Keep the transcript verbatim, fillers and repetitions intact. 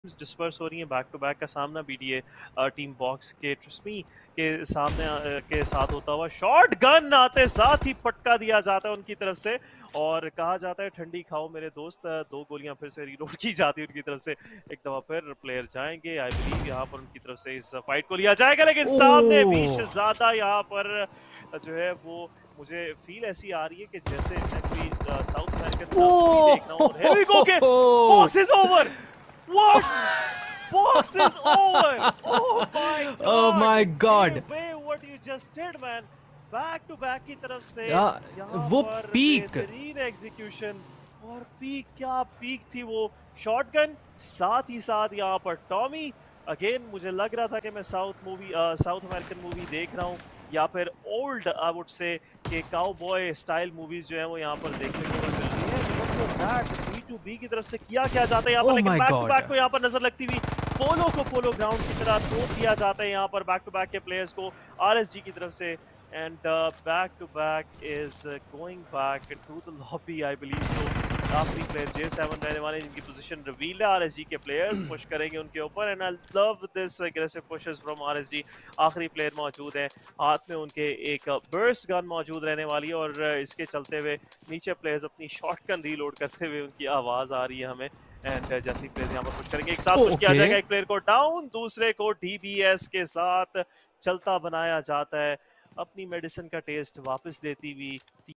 Disperse हो रही हैं बैक टू बैक का सामना बीडीए टीम बॉक्स के ट्रस्मी के सामने अ, के साथ होता हुआ शॉट गन आते साथ ही पटका दिया जाता है उनकी तरफ से और कहा जाता है ठंडी खाओ मेरे दोस्त। अ, दो गोलियां फिर से रिलोड की जाती है उनकी तरफ से। एक दफा फिर प्लेयर जाएंगे आई बिलीव यहाँ पर उनकी तरफ से इस फाइट को लिया जाएगा लेकिन सामने भी ओह! ज्यादा यहाँ पर जो है वो मुझे फील ऐसी आ रही है कि जैसे मैं कोई साउथ अमेरिकन मूवी देख रहा हूँ और here we go के oh! Box is over. What? Box is over! Oh my oh God! My God! J-Way, what you just did, man! Back to back की तरफ से या यहाँ वो पर पीक बेहतरीन एग्जीक्यूशन और पीक क्या पीक थी वो शॉटगन साथ ही साथ यहाँ पर टॉमी अगेन मुझे लग रहा था कि मैं south movie south American movie देख रहा हूँ या फिर ओल्ड आई वुड से कि काउबॉय स्टाइल मूवीज जो है वो यहाँ पर देखने को मिल रही है। बी टू बी की तरफ से किया क्या जाता है यहाँ पर ओह लेकिन my back to God! Back को यहाँ पर नजर लगती हुई पोलो को पोलो ग्राउंड की तरह तोड़ दिया जाता है यहाँ पर बैक टू बैक के प्लेयर्स को आरएसजी की तरफ से and back to back is going back to the lobby I believe so. आखिरी प्लेयर जे सेवन रहने वाले जिनकी पोजीशन रिवील है आरएसजी के प्लेयर्स पुश करेंगे उनके ऊपर and I love this aggressive pushes from RSG. आखिरी प्लेयर मौजूद है हाथ में उनके एक बर्स्ट गन मौजूद रहने वाली है और इसके चलते हुए नीचे प्लेयर्स अपनी शॉटगन रीलोड करते हुए उनकी आवाज आ रही है हमें एंड जैसे ही प्लेयर्स यहाँ पर पुश करेंगे एक साथ पुश किया ओके। जाएगा एक प्लेयर को डाउन दूसरे को डीबीएस के साथ चलता बनाया जाता है अपनी मेडिसिन का टेस्ट वापस लेती हुई